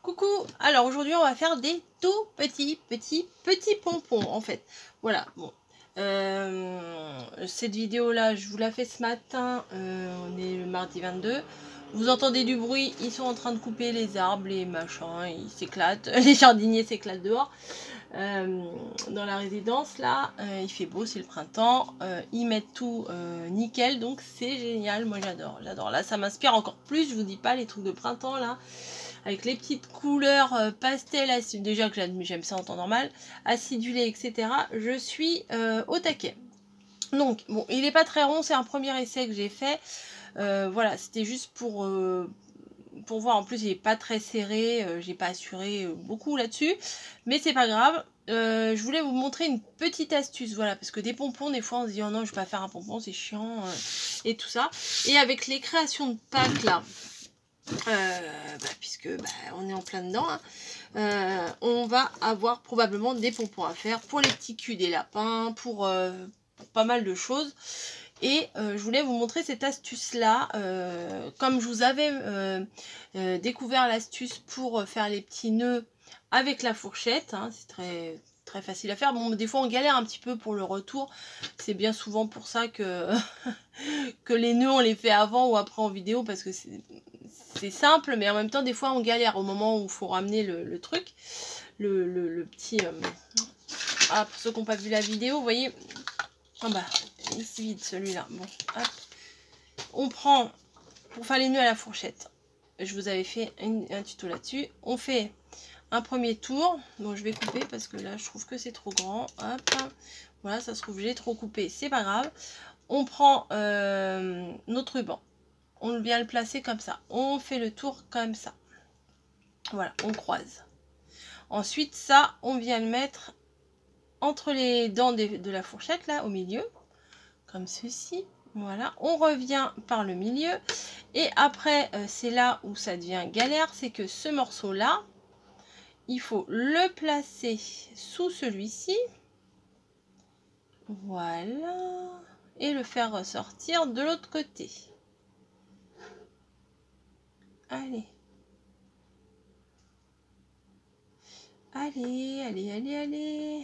Coucou, alors aujourd'hui on va faire des tout petits pompons en fait. Voilà, bon. Cette vidéo là je vous la fais ce matin, on est le mardi 22. Vous entendez du bruit, ils sont en train de couper les arbres, les machins, ils s'éclatent, les jardiniers s'éclatent dehors. Dans la résidence là, il fait beau, c'est le printemps, ils mettent tout nickel, donc c'est génial, moi j'adore, là ça m'inspire encore plus, je vous dis pas les trucs de printemps là, avec les petites couleurs pastel, déjà que j'aime ça en temps normal, acidulé etc, je suis au taquet. Donc bon, il est pas très rond, c'est un premier essai que j'ai fait, voilà, c'était juste pour voir. En plus il est pas très serré, j'ai pas assuré beaucoup là-dessus, mais c'est pas grave. Je voulais vous montrer une petite astuce, voilà, parce que des pompons, des fois on se dit oh non je vais pas faire un pompon, c'est chiant et tout ça. Et avec les créations de Pâques là, puisque on est en plein dedans, hein, on va avoir probablement des pompons à faire pour les petits culs des lapins, pour pas mal de choses. Et je voulais vous montrer cette astuce là, comme je vous avais découvert l'astuce pour faire les petits nœuds avec la fourchette, hein, c'est très facile à faire. Bon, des fois on galère un petit peu pour le retour, c'est bien souvent pour ça que que les nœuds on les fait avant ou après en vidéo, parce que c'est simple, mais en même temps des fois on galère au moment où il faut ramener le truc, le petit ah, pour ceux qui n'ont pas vu la vidéo, vous voyez, ah bah il est vide celui-là. Bon, hop. On prend pour faire les nœuds à la fourchette, je vous avais fait un tuto là-dessus. On fait un premier tour, bon je vais couper parce que là je trouve que c'est trop grand, hop, voilà, ça se trouve j'ai trop coupé, c'est pas grave. On prend notre ruban, on vient le placer comme ça, on fait le tour comme ça, voilà, on croise. Ensuite ça on vient le mettre entre les dents de la fourchette là au milieu, comme ceci. Voilà, on revient par le milieu. Et après, c'est là où ça devient galère, c'est que ce morceau-là, il faut le placer sous celui-ci. Voilà. Et le faire ressortir de l'autre côté. Allez. Allez, allez, allez, allez.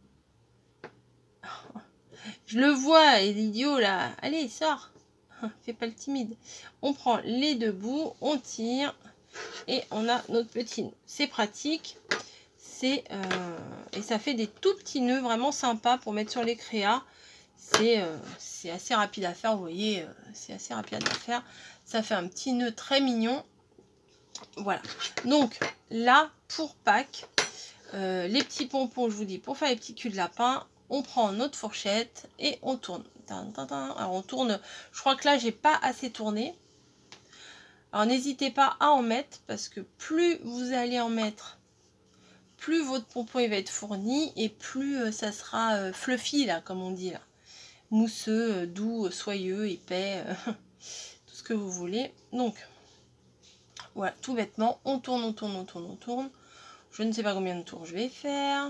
Je le vois, l'idiot là. Allez, sors. Fais pas le timide. On prend les deux bouts, on tire et on a notre petit nœud. C'est pratique. Et ça fait des tout petits nœuds vraiment sympas pour mettre sur les créas. C'est assez rapide à faire, vous voyez, c'est assez rapide à faire. Ça fait un petit nœud très mignon. Voilà. Donc là, pour Pâques, les petits pompons, je vous dis, pour faire les petits culs de lapin, on prend notre fourchette et on tourne. Alors on tourne, je crois que là j'ai pas assez tourné. Alors n'hésitez pas à en mettre, parce que plus vous allez en mettre, plus votre pompon il va être fourni et plus ça sera fluffy là, comme on dit là. Mousseux, doux, soyeux, épais, tout ce que vous voulez. Donc voilà, tout bêtement, on tourne, on tourne, on tourne, on tourne. Je ne sais pas combien de tours je vais faire.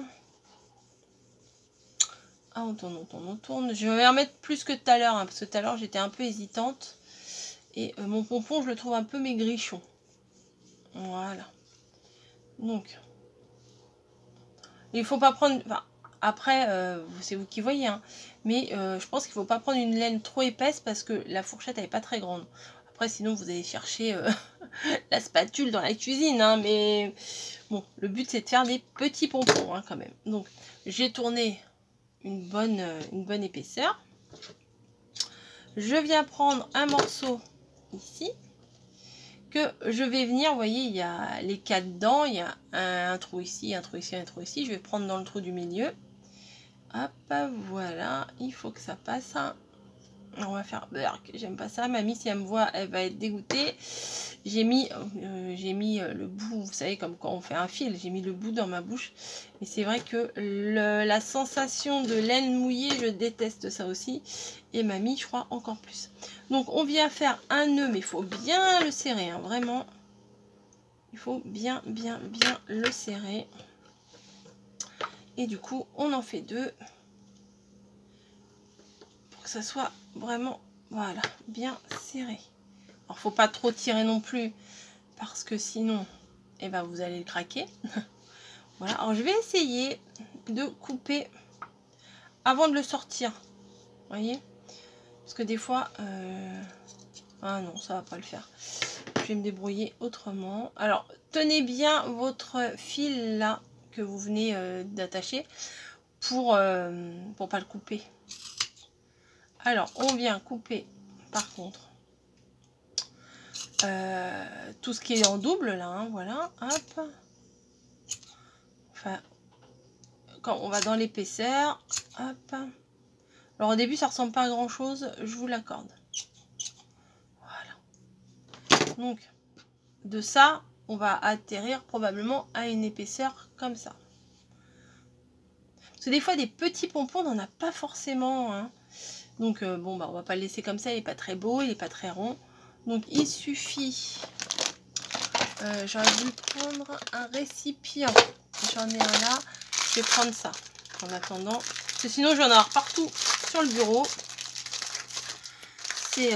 Ah, on tourne, on tourne, on tourne. Je vais en mettre plus que tout à l'heure, hein, parce que tout à l'heure j'étais un peu hésitante. Et mon pompon, je le trouve un peu maigrichon. Voilà. Donc, il faut pas prendre... Enfin, après, c'est vous qui voyez, hein, mais je pense qu'il faut pas prendre une laine trop épaisse, parce que la fourchette elle est pas très grande. Après, sinon vous allez chercher la spatule dans la cuisine, hein, mais bon, le but c'est de faire des petits pompons, hein, quand même. Donc, j'ai tourné une bonne épaisseur. Je viens prendre un morceau ici que je vais venir, vous voyez, il y a les 4 dents, il y a un trou ici, un trou ici, un trou ici. Je vais prendre dans le trou du milieu. Hop, voilà, il faut que ça passe. On va faire j'aime pas ça. Mamie, si elle me voit, elle va être dégoûtée. J'ai mis le bout, vous savez, comme quand on fait un fil, j'ai mis le bout dans ma bouche. Et c'est vrai que la sensation de laine mouillée, je déteste ça aussi. Et mamie, je crois, encore plus. Donc, on vient faire un nœud, mais il faut bien le serrer, hein, vraiment. Il faut bien le serrer. Et du coup, on en fait 2. Pour que ça soit vraiment, voilà, bien serré. Alors, faut pas trop tirer non plus, parce que sinon, et ben vous allez le craquer. Voilà, alors je vais essayer de couper avant de le sortir. Vous voyez? Parce que des fois... Ah non, ça va pas le faire. Je vais me débrouiller autrement. Alors, tenez bien votre fil là que vous venez d'attacher pour pas le couper. Alors, on vient couper par contre tout ce qui est en double là, hein, voilà, hop. Enfin, quand on va dans l'épaisseur, hop. Alors au début ça ressemble pas à grand chose, je vous l'accorde. Voilà. Donc de ça, on va atterrir probablement à une épaisseur comme ça. Parce que des fois des petits pompons, on n'en a pas forcément, hein. Donc bon bah on va pas le laisser comme ça, il est pas très beau, il est pas très rond. Donc il suffit, j'aurais dû prendre un récipient, j'en ai un là, je vais prendre ça en attendant, parce que sinon je vais en avoir partout sur le bureau. C'est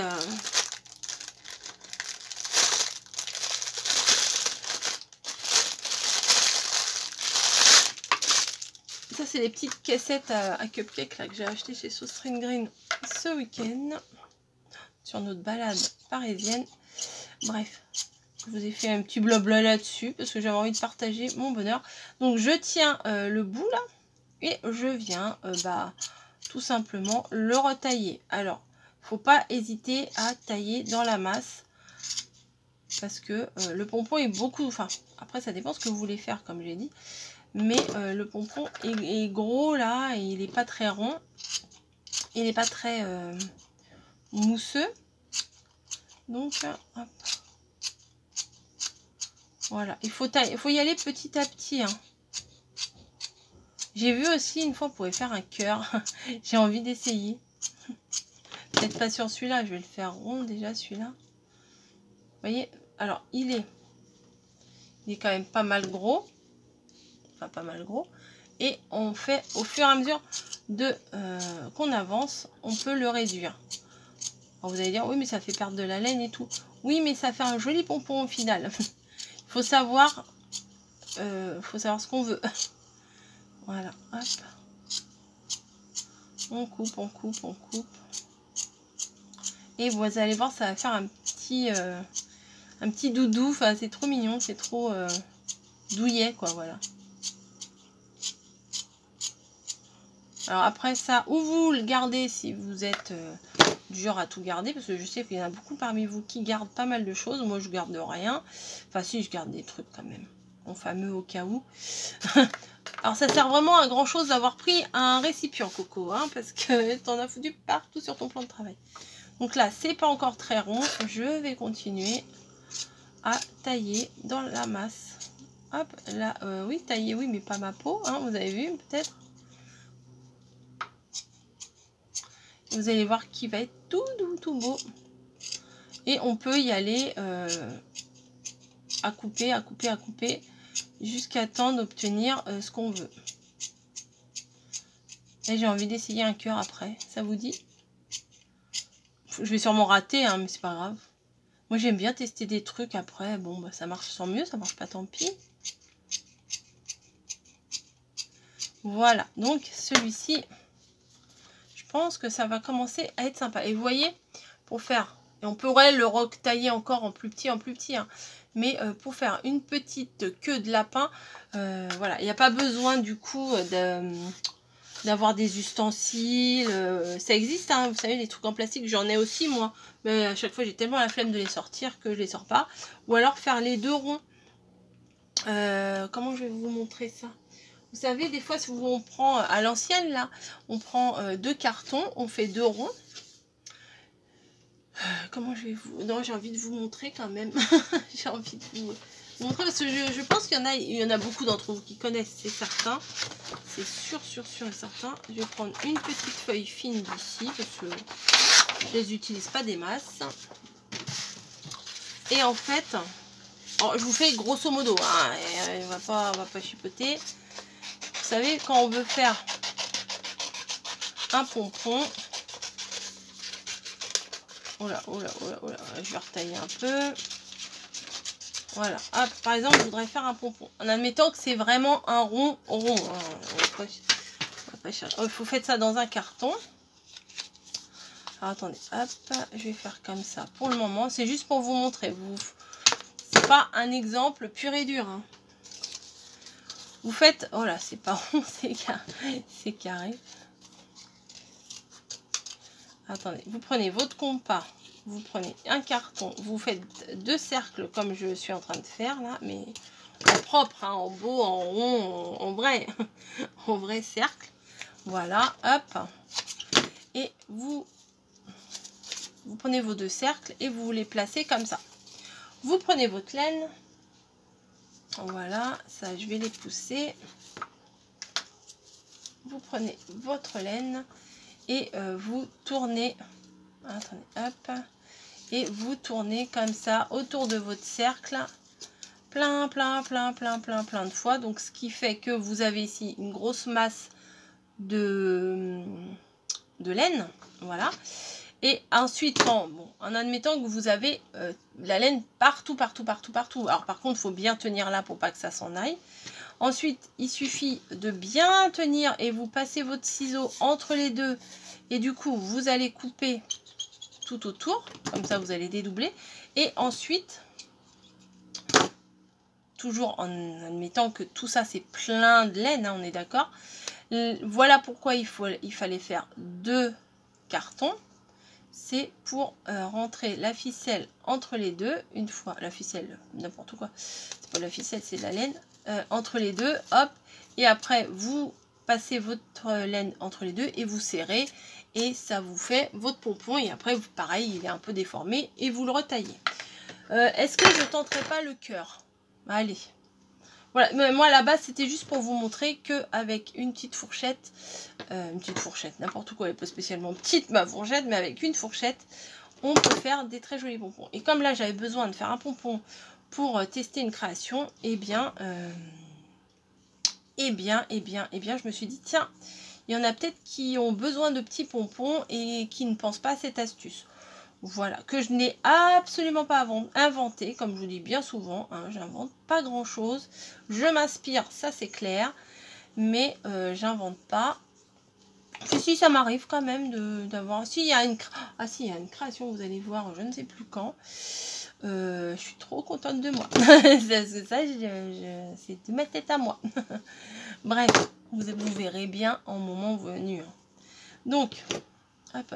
ça, c'est les petites caissettes à cupcakes là que j'ai acheté chez So String Green ce week-end sur notre balade parisienne. Bref, je vous ai fait un petit blabla là-dessus parce que j'avais envie de partager mon bonheur. Donc je tiens le bout là et je viens tout simplement le retailler. Alors, faut pas hésiter à tailler dans la masse parce que le pompon est beaucoup, enfin après ça dépend ce que vous voulez faire comme j'ai dit, mais le pompon est gros là et il n'est pas très rond, il n'est pas très mousseux, donc hop. Voilà, il faut y aller petit à petit, hein. J'ai vu aussi une fois on pouvait faire un cœur. J'ai envie d'essayer. Peut-être pas sur celui-là, je vais le faire rond déjà celui-là. Vous voyez, alors il est quand même pas mal gros. Enfin pas mal gros. Et on fait au fur et à mesure de qu'on avance, on peut le réduire. Alors vous allez dire oui mais ça fait perdre de la laine et tout. Oui mais ça fait un joli pompon au final. Il faut savoir ce qu'on veut. Voilà, hop. On coupe, on coupe, on coupe. Et vous allez voir, ça va faire un petit doudou. Enfin, c'est trop mignon, c'est trop douillet, quoi, voilà. Alors après ça, ou vous le gardez si vous êtes du genre à tout garder, parce que je sais qu'il y en a beaucoup parmi vous qui gardent pas mal de choses. Moi, je garde rien. Enfin, si, je garde des trucs quand même. Mon fameux au cas où. Alors ça sert vraiment à grand chose d'avoir pris un récipient Coco, hein, parce que t'en as foutu partout sur ton plan de travail. Donc là c'est pas encore très rond, je vais continuer à tailler dans la masse. Hop là, oui tailler oui mais pas ma peau, hein, vous avez vu peut-être. Vous allez voir qu'il va être tout doux, tout beau. Et on peut y aller à couper, à couper, à couper, jusqu'à temps d'obtenir ce qu'on veut. Et j'ai envie d'essayer un cœur après, ça vous dit? Je vais sûrement rater, hein, mais c'est pas grave. Moi j'aime bien tester des trucs après, bon bah ça marche sans mieux, ça marche pas tant pis. Voilà, donc celui-ci, je pense que ça va commencer à être sympa. Et vous voyez, pour faire, et on pourrait le tailler encore en plus petit, hein, mais pour faire une petite queue de lapin, voilà, il n'y a pas besoin du coup d'avoir des ustensiles. Ça existe, hein, vous savez, les trucs en plastique, j'en ai aussi moi, mais à chaque fois j'ai tellement la flemme de les sortir que je les sors pas. Ou alors faire les deux ronds. Comment je vais vous montrer ça? Vous savez, des fois, si on prend à l'ancienne, là, on prend deux cartons, on fait deux ronds. Comment je vais vous... Non, j'ai envie de vous montrer quand même. J'ai envie de vous montrer parce que je pense qu'il y en a beaucoup d'entre vous qui connaissent, c'est certain. C'est sûr et certain. Je vais prendre une petite feuille fine d'ici parce que je les utilise pas des masses. Et en fait, alors, je vous fais grosso modo, hein, on va pas chipoter. Vous savez, quand on veut faire un pompon, oh là, je vais retailler un peu. Voilà. Hop, par exemple, je voudrais faire un pompon. En admettant que c'est vraiment un rond. Hein. Vous faites ça dans un carton. Alors, attendez, hop, je vais faire comme ça pour le moment. C'est juste pour vous montrer. C'est pas un exemple pur et dur. Hein. Vous faites, oh là, c'est pas rond, c'est carré. Attendez, vous prenez votre compas, vous prenez un carton, vous faites 2 cercles comme je suis en train de faire là, mais en propre, hein, en beau, en rond, en vrai, en vrai cercle. Voilà, hop. Et vous prenez vos 2 cercles et vous les placez comme ça. Vous prenez votre laine. Voilà, ça je vais les pousser. Vous prenez votre laine et vous tournez. Attendez, hop. Et vous tournez comme ça autour de votre cercle. Plein de fois. Donc ce qui fait que vous avez ici une grosse masse de laine. Voilà. Et ensuite, en admettant que vous avez la laine partout. Alors par contre, il faut bien tenir là pour pas que ça s'en aille. Ensuite, il suffit de bien tenir et vous passez votre ciseau entre les deux. Et du coup, vous allez couper tout autour. Comme ça, vous allez dédoubler. Et ensuite, toujours en admettant que tout ça, c'est plein de laine, hein, on est d'accord. Voilà pourquoi il fallait faire 2 cartons. C'est pour rentrer la ficelle entre les deux. Une fois la ficelle, n'importe quoi. C'est pas la ficelle, c'est de la laine. Entre les deux, hop. Et après, vous passez votre laine entre les deux et vous serrez. Et ça vous fait votre pompon. Et après, pareil, il est un peu déformé. Et vous le retaillez. Est-ce que je tenterai pas le cœur? Allez. Voilà, mais moi à la base c'était juste pour vous montrer que avec une petite fourchette, n'importe quoi, elle n'est pas spécialement petite ma fourchette, mais avec une fourchette, on peut faire des très jolis pompons. Et comme là j'avais besoin de faire un pompon pour tester une création, je me suis dit tiens, il y en a peut-être qui ont besoin de petits pompons et qui ne pensent pas à cette astuce. Voilà, que je n'ai absolument pas inventé, comme je vous dis bien souvent, hein, j'invente pas grand chose, je m'inspire, ça c'est clair, mais j'invente pas. Si ça m'arrive quand même d'avoir, s'il y a une création, vous allez voir, je ne sais plus quand, je suis trop contente de moi, ça c'est de ma tête à moi. Bref, vous verrez bien en moment venu. Donc, hop.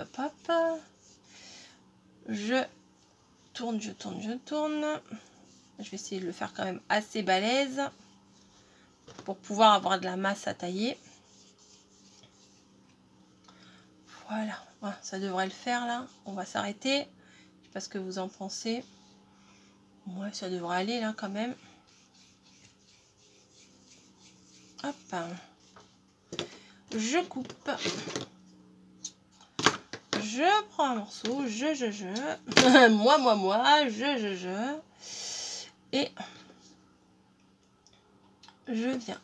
Je tourne. Je vais essayer de le faire quand même assez balèze pour pouvoir avoir de la masse à tailler. Voilà, ça devrait le faire là. On va s'arrêter. Je sais pas ce que vous en pensez. Ouais, ça devrait aller là quand même. Hop. Je coupe. Je prends un morceau, moi, et je viens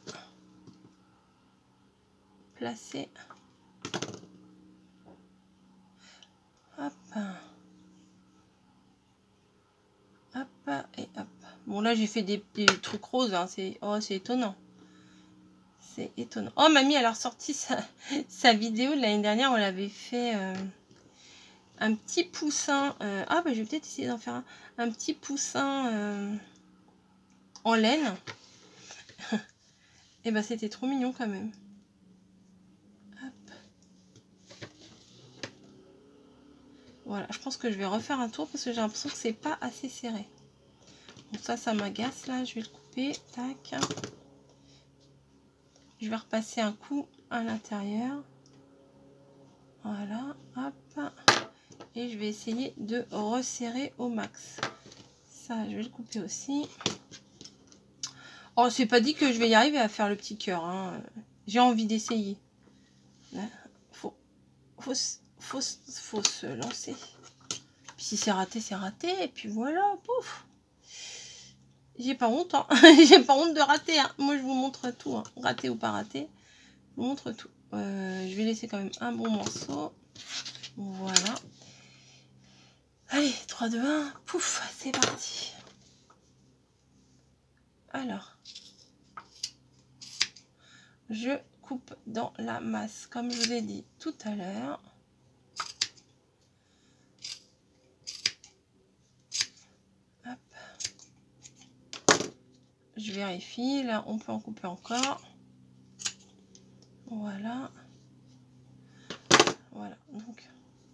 placer, hop, et hop. Bon là j'ai fait des trucs roses, hein. C'est étonnant. C'est étonnant. Oh, mamie, elle a ressorti sa vidéo de l'année dernière, on l'avait fait... un petit poussin, je vais peut-être essayer d'en faire un petit poussin en laine. Et c'était trop mignon quand même. Hop. Voilà, je pense que je vais refaire un tour parce que j'ai l'impression que c'est pas assez serré. Donc ça m'agace là, je vais le couper, tac. Je vais repasser un coup à l'intérieur. Voilà, hop. Et je vais essayer de resserrer au max. Ça, je vais le couper aussi. Oh, c'est pas dit que je vais y arriver à faire le petit cœur. Hein. J'ai envie d'essayer. Faut se lancer. Puis si c'est raté, c'est raté. Et puis voilà, pouf. J'ai pas honte. Hein. J'ai pas honte de rater. Hein. Moi, je vous montre tout. Hein. Raté ou pas raté. Je vous montre tout. Je vais laisser quand même un bon morceau. Voilà. Allez, 3, 2, 1. Pouf, c'est parti. Alors, je coupe dans la masse, comme je vous ai dit tout à l'heure. Je vérifie, là on peut en couper encore. Voilà. Voilà, donc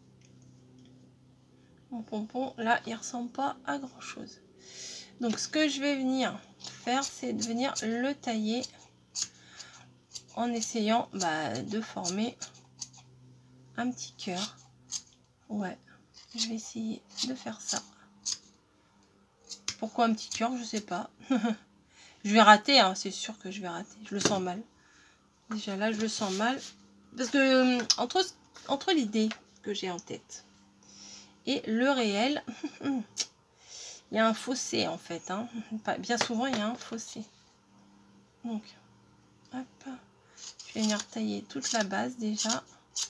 mon pompon, là, il ressemble pas à grand chose. Donc ce que je vais venir faire, c'est de venir le tailler en essayant de former un petit cœur. Ouais, je vais essayer de faire ça. Pourquoi un petit cœur, je sais pas. Je vais rater, hein, c'est sûr que je vais rater. Je le sens mal. Déjà là, je le sens mal. Parce que entre l'idée que j'ai en tête et le réel, il y a un fossé en fait. Hein. Bien souvent, il y a un fossé. Donc, hop, je vais venir tailler toute la base déjà.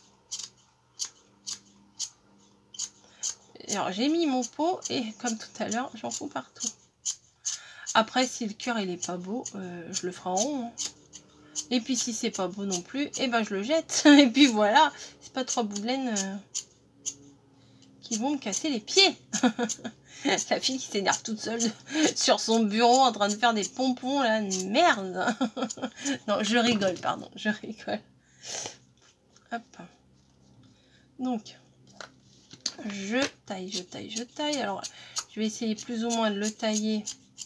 Alors, j'ai mis mon pot et comme tout à l'heure, j'en fous partout. Après, si le cœur il est pas beau, je le ferai en rond. Hein. Et puis si c'est pas beau non plus, et ben je le jette. Et puis voilà, c'est pas 3 bouts de laine qui vont me casser les pieds. La fille qui s'énerve toute seule sur son bureau en train de faire des pompons là, merde. Non, je rigole, pardon, je rigole. Hop. Donc, je taille. Alors, je vais essayer plus ou moins de le tailler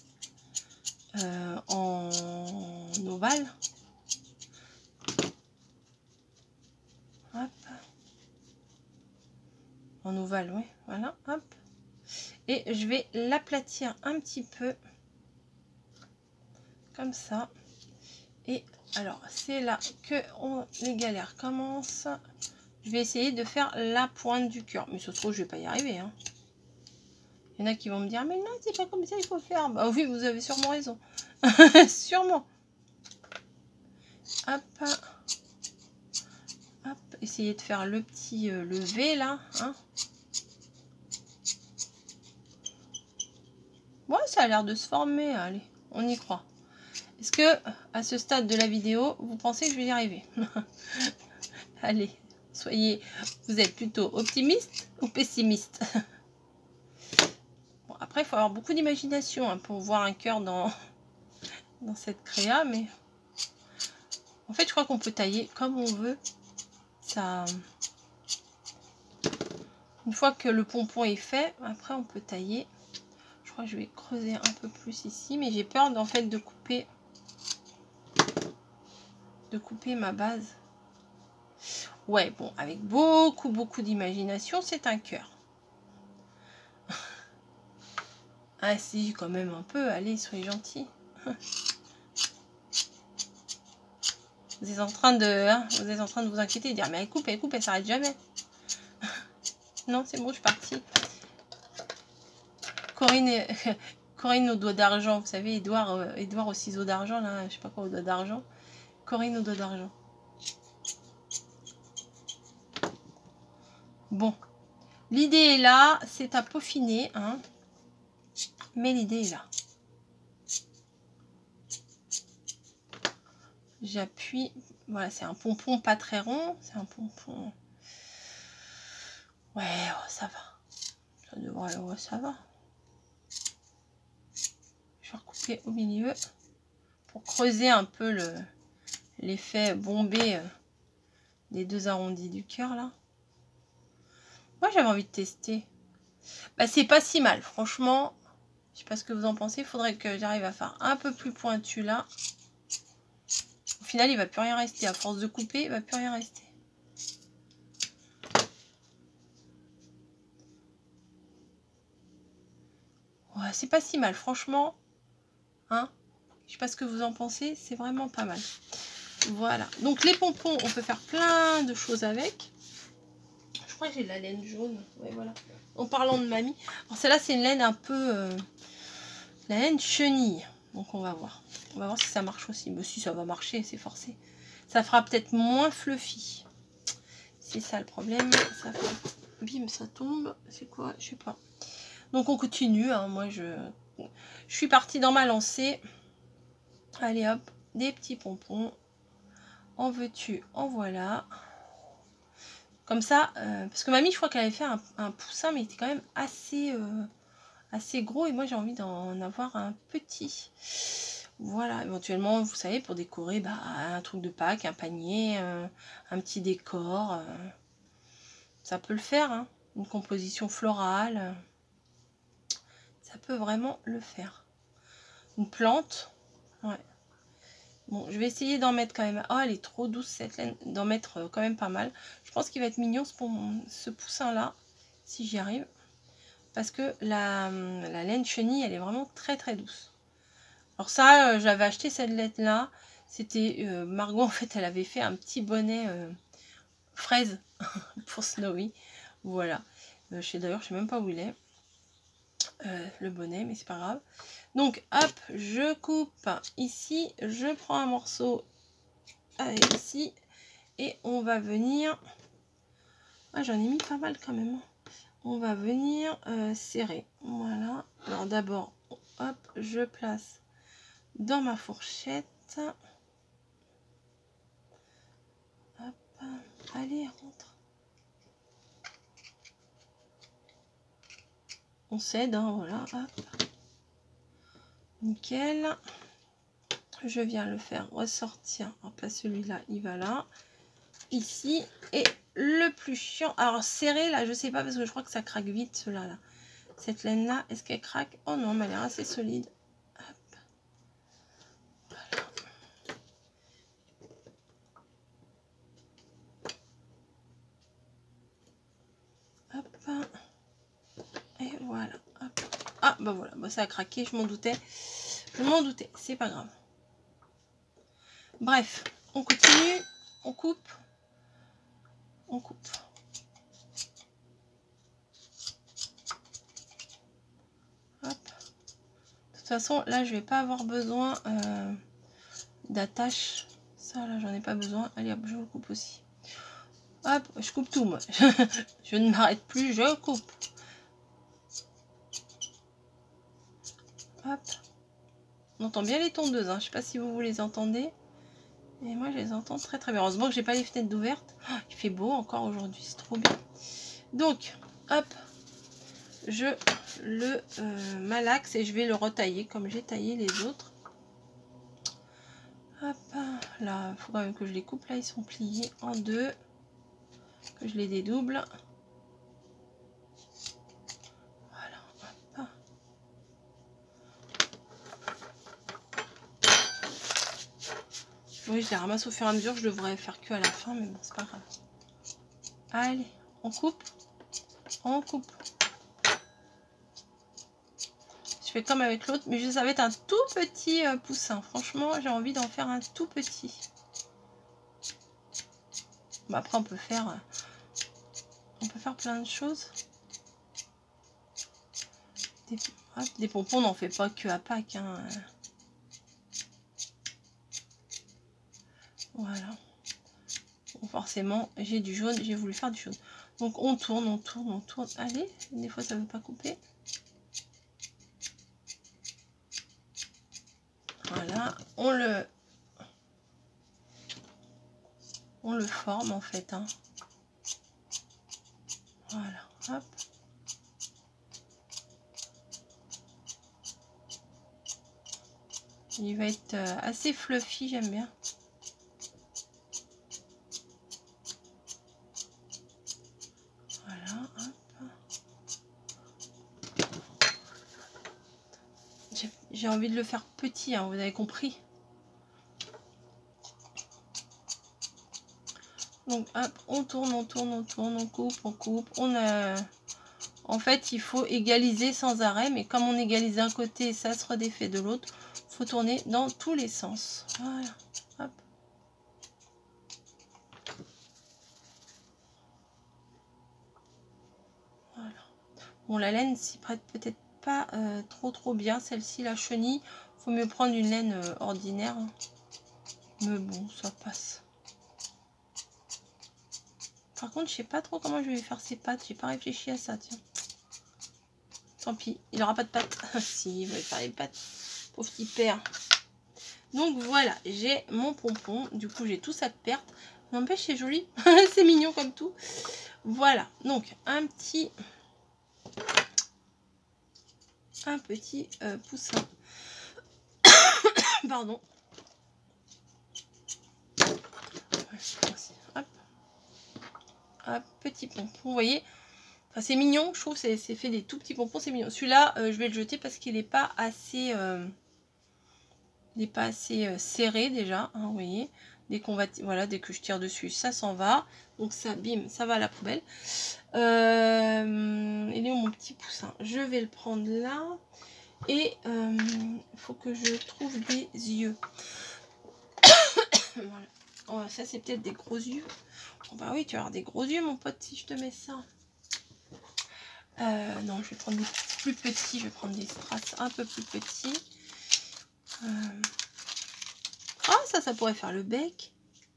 en ovale. Hop. En ovale, oui, voilà, hop. Et je vais l'aplatir un petit peu, comme ça. Et alors, c'est là que les galères commencent. Je vais essayer de faire la pointe du cœur. Mais ça se trouve, je vais pas y arriver. Hein. Il y en a qui vont me dire, mais non, c'est pas comme ça il faut faire. Bah oui, vous avez sûrement raison. Sûrement. Hop. Hop. Essayez de faire le petit levé là. Hein. Ouais, ça a l'air de se former. Allez, on y croit. Est-ce que, à ce stade de la vidéo, vous pensez que je vais y arriver? Allez, vous êtes plutôt optimiste ou pessimiste? Bon, après, il faut avoir beaucoup d'imagination hein, pour voir un cœur dans cette créa, mais en fait, je crois qu'on peut tailler comme on veut. Ça, une fois que le pompon est fait, après, on peut tailler. Je crois que je vais creuser un peu plus ici, mais j'ai peur en fait de couper ma base. Ouais, bon, avec beaucoup d'imagination, c'est un cœur. Ah si, quand même un peu, allez, soyez gentils. Vous êtes en train de vous inquiéter et dire, mais elle coupe, elle s'arrête jamais. Non, c'est bon, je suis partie. Corinne au doigt d'argent, vous savez, Edouard au ciseau d'argent, là, je sais pas quoi, au doigt d'argent. Corinne au doigt d'argent. Bon, l'idée est là, c'est à peaufiner, hein. Mais l'idée est là. J'appuie, voilà, c'est un pompon pas très rond, c'est un pompon. Ouais, oh, ça va. Ça devrait, ouais, ça va. Je vais recouper au milieu pour creuser un peu l'effet bombé des deux arrondis du cœur là. Moi j'avais envie de tester. Bah c'est pas si mal, franchement. Je sais pas ce que vous en pensez. Il faudrait que j'arrive à faire un peu plus pointu là. Au final, il va plus rien rester. À force de couper, il va plus rien rester. Ouais, c'est pas si mal, franchement. Hein, je sais pas ce que vous en pensez. C'est vraiment pas mal. Voilà. Donc les pompons, on peut faire plein de choses avec. Je crois que j'ai de la laine jaune. Ouais, voilà. En parlant de mamie. Alors celle-là, c'est une laine un peu... la laine chenille. Donc on va voir. On va voir si ça marche aussi. Mais si ça va marcher, c'est forcé. Ça fera peut-être moins fluffy. C'est ça le problème. Ça fait... Bim, ça tombe. C'est quoi? Je sais pas. Donc on continue. Hein. Moi, je suis partie dans ma lancée. Allez hop, des petits pompons. En veux-tu, en voilà. Comme ça, parce que mamie, je crois qu'elle avait fait un poussin, mais il était quand même assez gros. Et moi, j'ai envie d'en avoir un petit. Voilà, éventuellement, vous savez, pour décorer bah, un truc de Pâques, un panier, un petit décor. Ça peut le faire, hein. Une composition florale. Ça peut vraiment le faire. Une plante. Ouais. Bon, je vais essayer d'en mettre quand même. Oh, elle est trop douce cette laine. D'en mettre quand même pas mal. Je pense qu'il va être mignon ce poussin-là, si j'y arrive. Parce que la laine chenille, elle est vraiment très très douce. Alors ça, j'avais acheté cette laine-là. C'était Margot, en fait, elle avait fait un petit bonnet fraise pour Snowy. Voilà. D'ailleurs, je sais même pas où il est. Le bonnet, mais c'est pas grave. Donc, hop, je coupe ici. Je prends un morceau ici. Et on va venir... Ah, j'en ai mis pas mal quand même. On va venir serrer. Voilà. Alors d'abord, hop, je place dans ma fourchette. Hop, allez, rentre. On cède, hein, voilà. Hop. Nickel. Je viens le faire ressortir. Hop là, celui-là, il va là. Ici. Et le plus chiant. Alors serré, là, je sais pas parce que je crois que ça craque vite, cela là. Cette laine-là, est-ce qu'elle craque? Oh non, mais elle est assez solide. Hop. Voilà. Hop. Et voilà. Hop. Ah, bah voilà, bah, ça a craqué, je m'en doutais. Je m'en doutais, c'est pas grave. Bref, on continue, on coupe. On coupe. Hop. De toute façon, là, je vais pas avoir besoin d'attache. Ça, là, j'en ai pas besoin. Allez, hop, je le coupe aussi. Hop, je coupe tout, moi. Je ne m'arrête plus, je coupe. Hop. On entend bien les tondeuses, hein. Je sais pas si vous les entendez. Et moi, je les entends très très bien. Heureusement que j'ai pas les fenêtres d'ouvertes. Oh, il fait beau encore aujourd'hui, c'est trop bien. Donc, hop, je le malaxe et je vais le retailler comme j'ai taillé les autres. Hop, là, il faut quand même que je les coupe. Là, ils sont pliés en deux. Que je les dédouble. Voilà, hop. Oui, je les ramasse au fur et à mesure. Je devrais faire que à la fin, mais bon, c'est pas grave. Allez, on coupe. On coupe. Je fais comme avec l'autre, mais ça va être un tout petit poussin. Franchement, j'ai envie d'en faire un tout petit. Bon, après, on peut faire plein de choses. Des pompons, on n'en fait pas que à Pâques. Hein. Voilà. Bon, forcément, j'ai du jaune. J'ai voulu faire du jaune. Donc, on tourne, on tourne, on tourne. Allez, des fois, ça ne veut pas couper. Voilà. On le forme, en fait. Hein. Voilà. Hop. Il va être assez fluffy, j'aime bien. Voilà, hop. J'ai envie de le faire petit, hein, vous avez compris. Donc hop, on tourne, on tourne, on tourne, on coupe, on coupe. En fait, il faut égaliser sans arrêt, mais comme on égalise d'un côté, ça se redéfait de l'autre. Il faut tourner dans tous les sens. Voilà. Hop. Voilà. Bon, la laine s'y prête peut-être pas trop bien. Celle-ci, la chenille, faut mieux prendre une laine ordinaire. Hein. Mais bon, ça passe. Par contre, je sais pas trop comment je vais faire ses pattes. J'ai pas réfléchi à ça, tiens. Tant pis, il aura pas de pattes. Si, il va faire les pattes. Pauvre petit père. Donc voilà, j'ai mon pompon. Du coup, j'ai tout ça de perte. N'empêche, c'est joli. C'est mignon comme tout. Voilà, donc un petit poussin. Pardon. Hop. Hop, petit pompon, vous voyez. Enfin, c'est mignon, je trouve, c'est fait des tout petits pompons, c'est mignon. Celui-là, je vais le jeter parce qu'il n'est pas assez, serré déjà, hein, vous voyez. Dès qu'on va, voilà, dès que je tire dessus, ça s'en va. Donc ça, bim, ça va à la poubelle. Il est où mon petit poussin? Je vais le prendre là. Et il faut que je trouve des yeux. Voilà. Oh, ça, c'est peut-être des gros yeux. Oh, bah oui, tu vas avoir des gros yeux, mon pote, si je te mets ça. Non, je vais prendre des plus petits. Je vais prendre des strass un peu plus petits. Ah, ça pourrait faire le bec.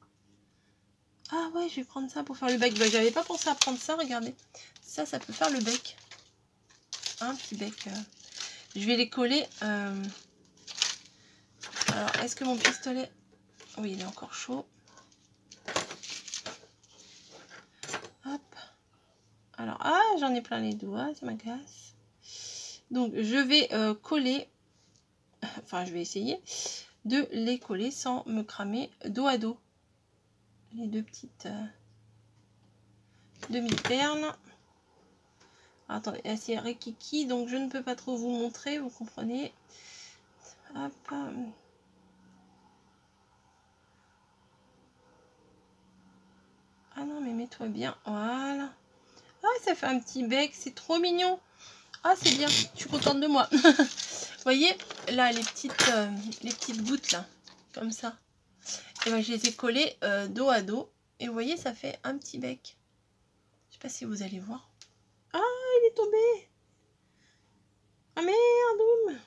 Ah ouais, je vais prendre ça pour faire le bec. Bah, j'avais pas pensé à prendre ça, regardez. Ça peut faire le bec. Un petit bec. Je vais les coller. Alors, est-ce que mon pistolet... Oui, il est encore chaud. Hop. Alors, ah, j'en ai plein les doigts, ça m'agace. Donc, je vais coller... Enfin, je vais essayer de les coller sans me cramer dos à dos. Les deux petites demi-perles. Attendez, c'est rikiki, donc je ne peux pas trop vous montrer, vous comprenez. Hop. Ah non, mais mets-toi bien, voilà. Ah, ça fait un petit bec, c'est trop mignon. Ah, c'est bien, je suis contente de moi. Vous voyez, là, les petites gouttes, là, comme ça. Et ben, je les ai collées dos à dos. Et vous voyez, ça fait un petit bec. Je sais pas si vous allez voir. Ah, il est tombé. Ah merde.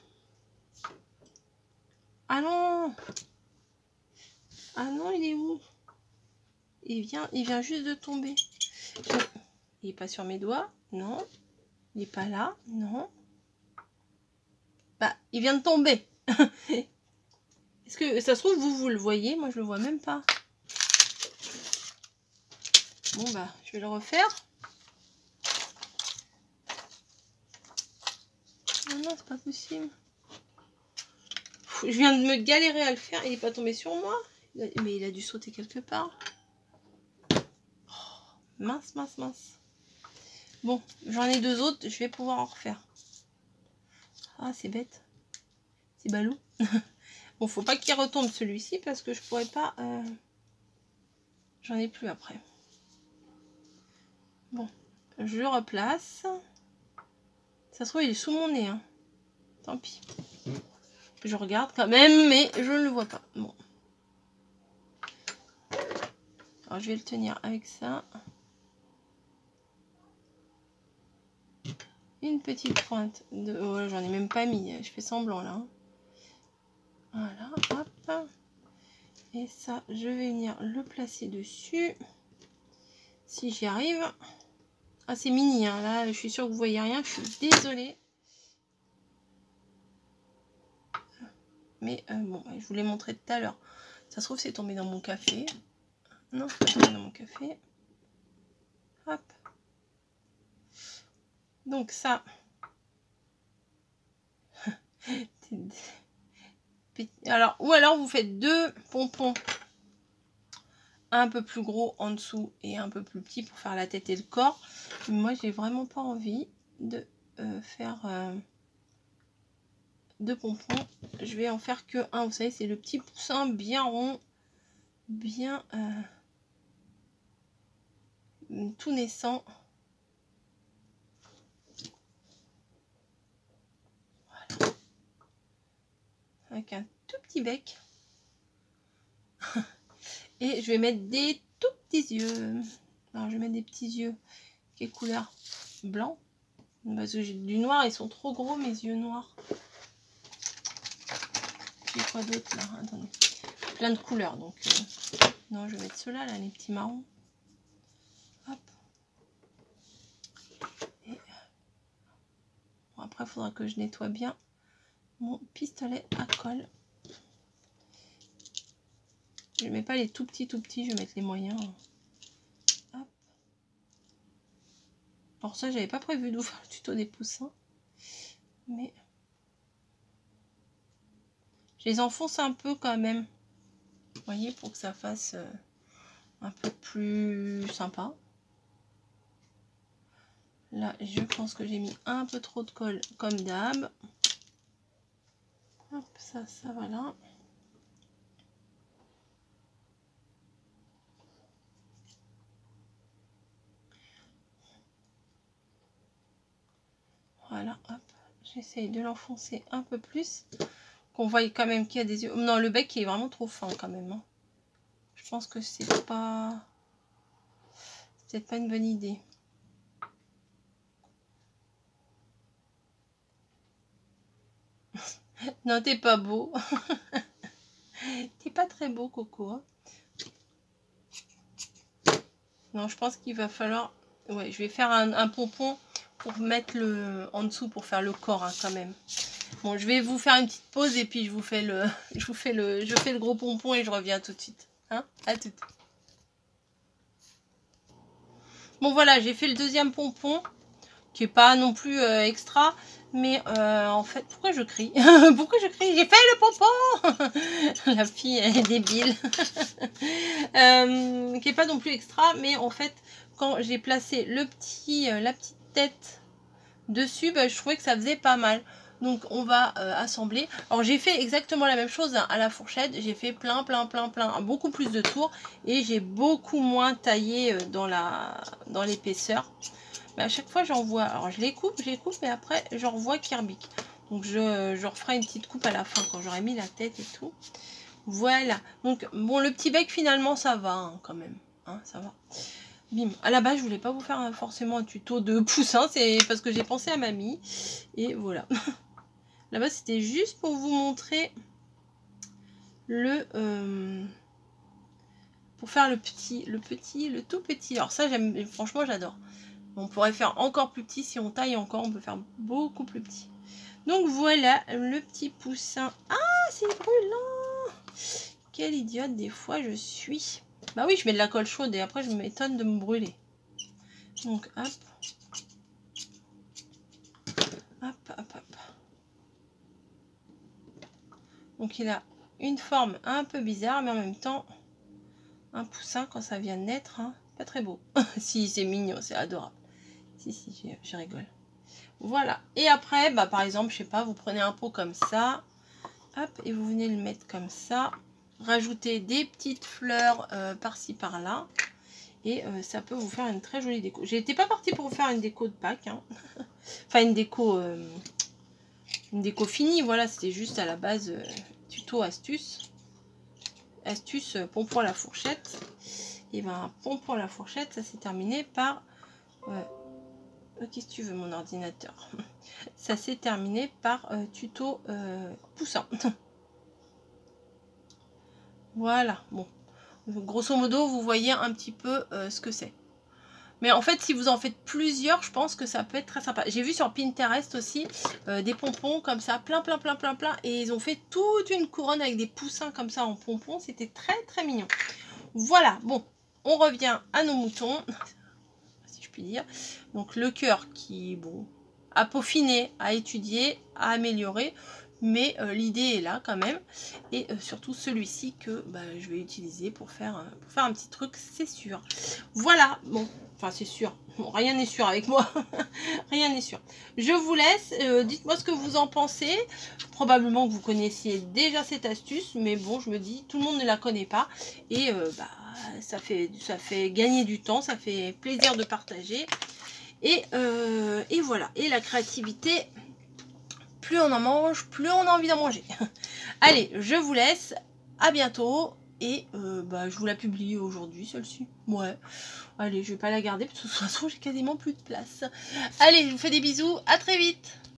Ah non. Ah non, il est où? Il vient juste de tomber. Il n'est pas sur mes doigts. Non. Il n'est pas là. Non. Bah, il vient de tomber. Est-ce que ça se trouve, vous le voyez? Moi, je le vois même pas. Bon, bah, je vais le refaire. Oh non, c'est pas possible. Je viens de me galérer à le faire. Il n'est pas tombé sur moi. Mais il a dû sauter quelque part. Oh, mince, mince, mince. Bon, j'en ai deux autres. Je vais pouvoir en refaire. Ah, c'est bête. C'est ballot. Bon, faut pas qu'il retombe celui-ci parce que je pourrais pas... J'en ai plus après. Bon, je le replace. Ça se trouve, il est sous mon nez. Hein. Tant pis. Je regarde quand même, mais je ne le vois pas. Bon. Alors, je vais le tenir avec ça. Une petite pointe de... Oh, j'en ai même pas mis. Je fais semblant, là. Hein. Voilà, hop. Et ça, je vais venir le placer dessus. Si j'y arrive. Ah, c'est mini, hein. Là, je suis sûre que vous voyez rien. Je suis désolée. Mais bon, je vous l'ai montré tout à l'heure. Ça se trouve, c'est tombé dans mon café. Non, c'est pas tombé dans mon café. Hop. Donc ça. Alors, ou alors vous faites deux pompons un peu plus gros en dessous et un peu plus petit pour faire la tête et le corps. Mais moi, j'ai vraiment pas envie de faire deux pompons. Je vais en faire que un. Vous savez, c'est le petit poussin bien rond, bien tout naissant. Voilà. Avec un tout petit bec. Et je vais mettre des tout petits yeux. Alors, je vais mettre des petits yeux. Quelle couleur? Blanc. Parce que j'ai du noir, ils sont trop gros mes yeux noirs. J'ai quoi d'autre là? Attendez. Plein de couleurs donc. Non, je vais mettre ceux-là, là, les petits marrons. Hop. Et... Bon, après, il faudra que je nettoie bien mon pistolet à colle. Je mets pas les tout petits, je vais mettre les moyens. Hop. Alors ça, j'avais pas prévu de vous faire le tuto des poussins. Mais je les enfonce un peu quand même. Vous voyez, pour que ça fasse un peu plus sympa. Là, je pense que j'ai mis un peu trop de colle comme d'hab. Hop, ça va là. Voilà, hop. J'essaye de l'enfoncer un peu plus. Qu'on voit quand même qu'il y a des yeux. Non, le bec est vraiment trop fin quand même. Hein. Je pense que c'est peut-être pas une bonne idée. Non, t'es pas beau. T'es pas très beau, Coco. Hein. Non, je pense qu'il va falloir... Ouais, je vais faire un pompon pour mettre en dessous pour faire le corps hein, quand même. Bon, je vais vous faire une petite pause et puis je fais le gros pompon et je reviens tout de suite. Hein, à tout. Bon voilà, j'ai fait le deuxième pompon qui est pas non plus extra, mais en fait, pourquoi je crie? Pourquoi je crie? J'ai fait le pompon. La fille elle est débile. Qui est pas non plus extra, mais en fait, quand j'ai placé la petite tête dessus, bah, je trouvais que ça faisait pas mal. Donc on va assembler. Alors j'ai fait exactement la même chose hein, à la fourchette. J'ai fait plein, beaucoup plus de tours. Et j'ai beaucoup moins taillé dans l'épaisseur. Mais à chaque fois j'en vois. Alors je les coupe, mais après j'en revois qui rebiquent. Donc je referai une petite coupe à la fin quand j'aurai mis la tête et tout. Voilà. Donc bon, le petit bec finalement ça va hein, quand même. Hein, ça va. Bim. À la base, je voulais pas vous faire forcément un tuto de poussin, c'est parce que j'ai pensé à mamie. Et voilà. Là-bas, c'était juste pour vous montrer pour faire le tout petit. Alors ça, franchement, j'adore. On pourrait faire encore plus petit si on taille encore, on peut faire beaucoup plus petit. Donc voilà, le petit poussin. Ah, c'est brûlant! Quelle idiote des fois je suis. Bah oui, je mets de la colle chaude et après je m'étonne de me brûler. Donc hop. Hop. Donc il a une forme un peu bizarre, mais en même temps, un poussin quand ça vient de naître, hein, pas très beau. Si, c'est mignon, c'est adorable. Si, je rigole. Voilà. Et après, bah, par exemple, je sais pas, vous prenez un pot comme ça, hop, et vous venez le mettre comme ça. Rajouter des petites fleurs par-ci, par-là. Et ça peut vous faire une très jolie déco. J'étais pas partie pour vous faire une déco de Pâques. Hein. Enfin, une déco finie. Voilà, c'était juste à la base tuto astuce. Astuce pompon à la fourchette. Et ben, pompon à la fourchette, ça s'est terminé par... Qu'est-ce que tu veux, mon ordinateur? Ça s'est terminé par tuto poussin. Voilà, bon. Grosso modo, vous voyez un petit peu ce que c'est. Mais en fait, si vous en faites plusieurs, je pense que ça peut être très sympa. J'ai vu sur Pinterest aussi des pompons comme ça, plein. Et ils ont fait toute une couronne avec des poussins comme ça en pompons. C'était très mignon. Voilà, bon, on revient à nos moutons, si je puis dire. Donc le cœur qui, bon, à peaufiner, à étudier, à améliorer. Mais l'idée est là quand même. Et surtout celui-ci que bah, je vais utiliser pour faire un petit truc, c'est sûr. Voilà, bon, enfin c'est sûr. Bon, rien n'est sûr avec moi. Rien n'est sûr. Je vous laisse. Dites-moi ce que vous en pensez. Probablement que vous connaissiez déjà cette astuce. Mais bon, je me dis, tout le monde ne la connaît pas. Et bah, ça fait gagner du temps. Ça fait plaisir de partager. Et voilà. Et la créativité... Plus on en mange, plus on a envie d'en manger. Allez, je vous laisse. À bientôt. Et bah, je vous la publie aujourd'hui, celle-ci. Ouais. Allez, je vais pas la garder parce que de toute façon, j'ai quasiment plus de place. Allez, je vous fais des bisous. À très vite.